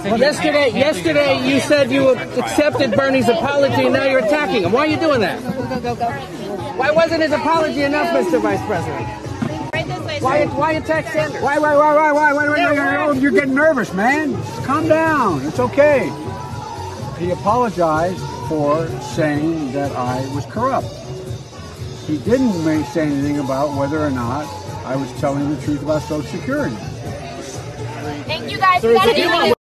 Well, yesterday you said you accepted Bernie's apology, and now you're attacking him. Why are you doing that? Why wasn't his apology enough, Mr. Vice President? Why attack Sanders? Why? You're getting nervous, man. Calm down. It's okay. He apologized for saying that I was corrupt. He didn't say anything about whether or not I was telling the truth about Social Security. Thank you guys.